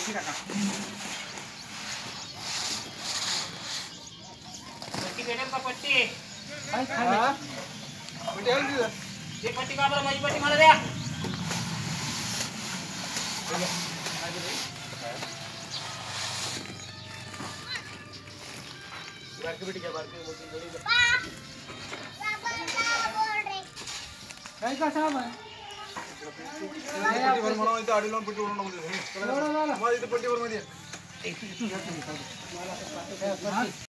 पट्टी टाका. पट्टी भेटेल का पट्टी? पट्टी आहे तिथं. ते पट्टी का बरं माझी पट्टी मला द्या. बारकी पट्टी घ्या बारकी मोठी जरी द्या. काय का साहेब पट्टीवर म्हणून इथं आडी लावून पट्टीवर नको देऊ. मला इथं पट्टीवर मध्ये